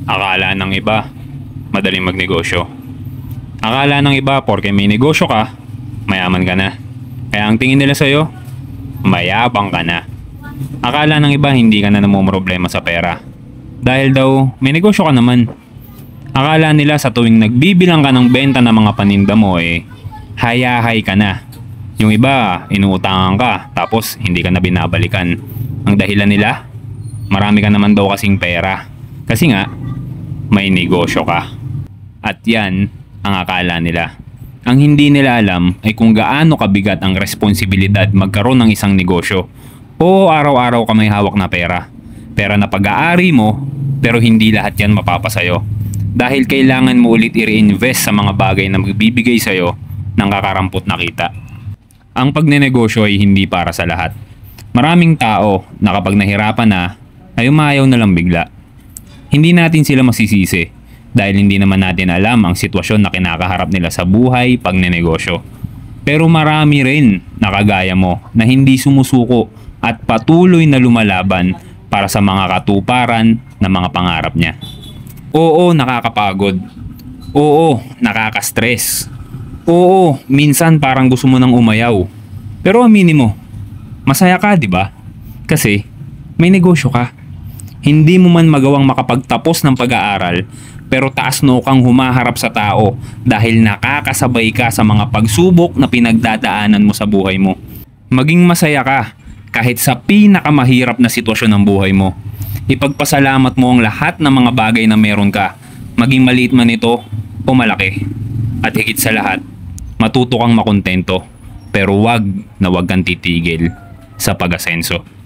Akala ng iba, madaling magnegosyo. Akala ng iba porke may negosyo ka, mayaman ka na. Kaya ang tingin nila sa'yo, mayabang ka na. Akala ng iba hindi ka na namumroblema sa pera. Dahil daw may negosyo ka naman. Akala nila sa tuwing nagbibilang ka ng benta ng mga paninda mo hayahay ka na. Yung iba, inuutangan ka tapos hindi ka na binabalikan. Ang dahilan nila, marami ka naman daw kasing pera. Kasi nga, may negosyo ka. At yan ang akala nila. Ang hindi nila alam ay kung gaano kabigat ang responsibilidad magkaroon ng isang negosyo. Oo, araw-araw ka may hawak na pera. Pera na pag-aari mo, pero hindi lahat yan mapapasayo. Dahil kailangan mo ulit i-reinvest sa mga bagay na magbibigay sa'yo ng kakarampot na kita. Ang pagnenegosyo ay hindi para sa lahat. Maraming tao na kapag nahirapan na, ay umayaw na lang bigla. Hindi natin sila masisisi dahil hindi naman natin alam ang sitwasyon na kinakaharap nila sa buhay pagnenegosyo. Pero marami rin na kagaya mo na hindi sumusuko at patuloy na lumalaban para sa mga katuparan na mga pangarap niya. Oo, nakakapagod. Oo, nakaka-stress. Oo, minsan parang gusto mo nang umayaw. Pero aminin mo, masaya ka, di ba? Kasi may negosyo ka. Hindi mo man magawang makapagtapos ng pag-aaral, pero taas noo kang humaharap sa tao dahil nakakasabay ka sa mga pagsubok na pinagdadaanan mo sa buhay mo. Maging masaya ka kahit sa pinakamahirap na sitwasyon ng buhay mo. Ipagpasalamat mo ang lahat ng mga bagay na meron ka, maging maliit man ito o malaki. At higit sa lahat, matuto kang makontento, pero wag na wag kang titigil sa pag-asenso.